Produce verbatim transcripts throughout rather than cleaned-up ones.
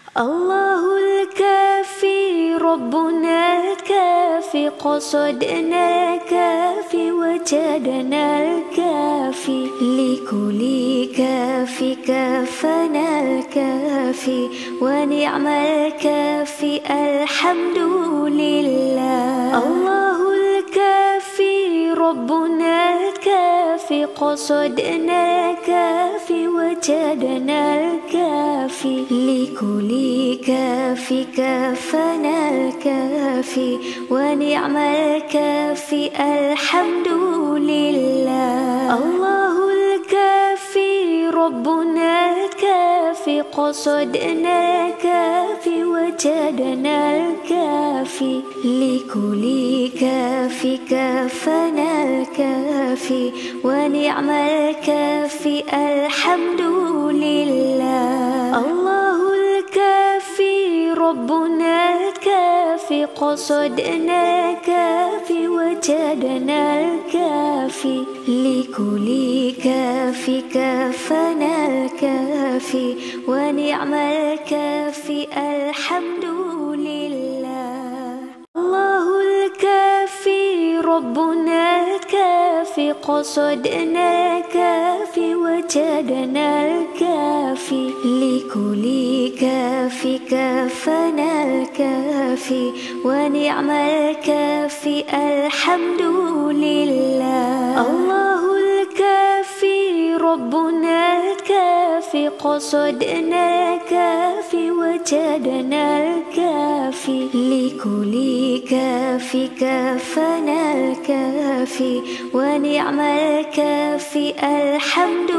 الله الكافي ربنا الكافي قصدنا الكافي وجدنا الكافي لكل كافي كفنا الكافي ونعم الكافي الحمد لله. الله الكافي ربنا الكافي قصدنا الكافي وجدنا الكافي لكل كافي كفنا الكافي ونعم الكافي الحمد لله. الله الكافي ربنا الكافي قصدنا الكافي وجدنا الكافي لكل كافي كفنا الكافي ونعم الكافي الحمد لله. الله الكافي ربنا الكافي قصدنا الكافي وجدنا الكافي لكل كافي كفنا الكافي ونعم الكافي الحمد لله. الله الكافي ربنا الكافي قصدنا الكافي وجدنا الكافي لكل كافي كفنا الكافي ونعم الكافي الحمد لله. الله الكافي ربنا الكافي قصدنا الكافي وجدنا الكافي لكل كافي كفنا الكافي ونعم الكافي الحمد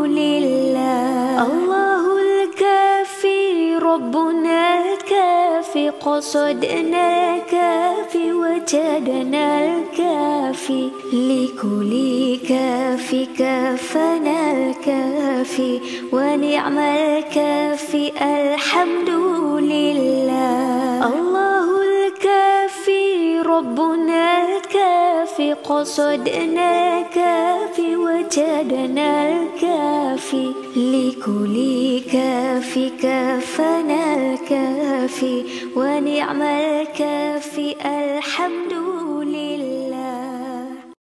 لله. الله الكافي ربنا الكافي قصدنا الكافي وجدنا الكافي لكل كافي كفنا الكافي ونعم الكافي الحمد لله. الله الكافي ربنا الكافي قصدنا الكافي وجدنا الكافي لكل كافي كفنا الكافي ونعم الكافي